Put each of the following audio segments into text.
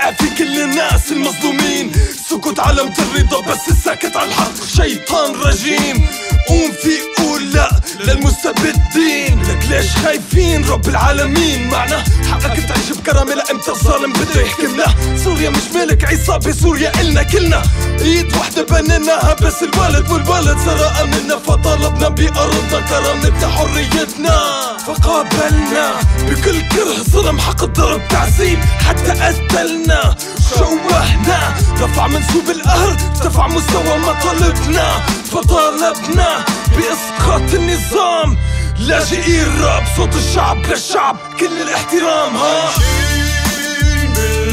وقع في كل الناس المظلومين. سكوت علامة الرضا بس الساكت على الحق شيطان رجيم. قوم في قول لا للمستبدين. لك ليش خايفين رب العالمين معنا؟ حقك تعيش بكرامة لامتى الظالم بده يحكمنا؟ سوريا مش ملك عصابة بسوريا إلنا كلنا. ايد وحدة بنيناها بس الوالد والوالد سرق منا، فطالبنا بأرضنا كرامتنا حريتنا. فقابلنا بكل كره ظلم حق الضرب تعذيب حتى قتلنا. شوهنا رفع منسوب القهر ارتفع مستوى مطالبنا. فطالبنا بإسقاط النظام. لاجئي الراب صوت الشعب للشعب كل الاحترام. عايشين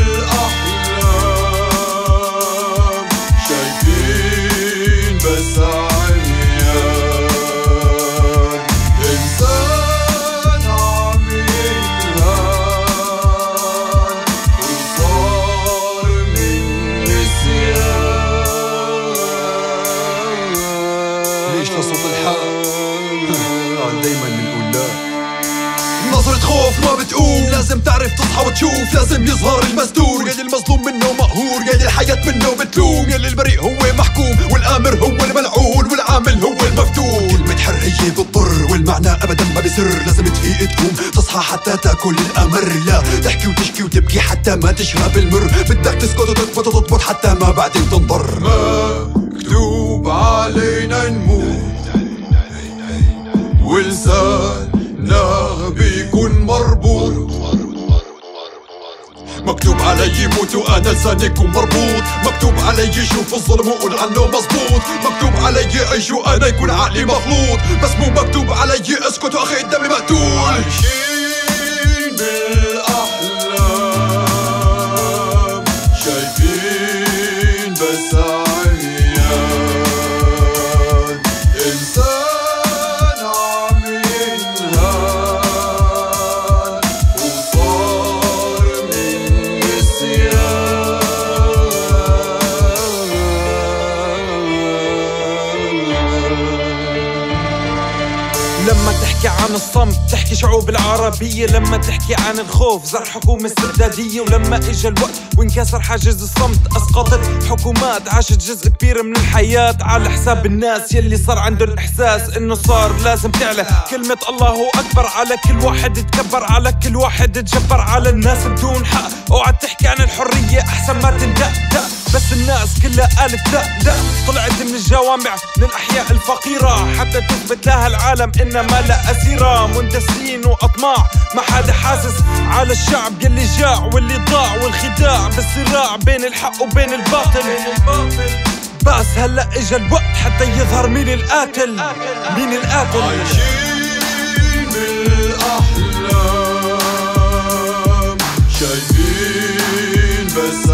بالأحلام شايفين بس عميان. إنسان عم ينهان وصار من نسيان. ليش لصوت الحق دايما بنقول لا؟ نظرة خوف ما بتقوم، لازم تعرف تصحى وتشوف، لازم يظهر المستور. يلي المظلوم منه مقهور، يلي الحياة منه بتلوم، يلي البريء هو محكوم والآمر هو الملعون والعامل هو المفتون. كلمة حرية بتضر والمعنى أبدا ما بيسر. لازم تفيق تقوم تصحى حتى تاكل الأمر، لا تحكي وتشكي وتبكي حتى ما تشرب المر. بدك تسكت وتضبط وتضبط حتى ما بعدين تنضر. مكتوب علينا نموت ولساننا بيكون مربوط. مكتوب علي يموت وانا لساني يكون مربوط. مكتوب علي شوف الظلم وقول عنه مظبوط. مكتوب علي اعيش وانا يكون عقلي مخلوط. بس مو مكتوب علي اسكت واخي دمي مقتول. عايشين بالاحلام شايفين بس عميان. انسان عم ينهان وصار من نسيان. لما تحكي عن الصمت تحكي شعوب العربية. لما تحكي عن الخوف زر حكومة استبدادية. ولما اجى الوقت وانكسر حاجز الصمت اسقطت حكومات عاشت جزء كبير من الحياة على حساب الناس يلي صار عنده الاحساس انه صار لازم تعلى كلمة الله اكبر على كل واحد يتكبر، على كل واحد يتجبر على الناس بدون حق. اوعى تحكي عن الحرية احسن ما تندق. بس الناس كلها قالت لا طلعت من الجوامع من الاحياء الفقيرة حتى تثبت لها العالم انما لا اسيرة. مندسين واطماع ما حدا حاسس على الشعب يلي جاع واللي ضاع والخداع بالصراع بين الحق وبين الباطل. بس هلا اجا الوقت حتى يظهر مين القاتل مين القاتل. عايشين بالاحلام شايفين بس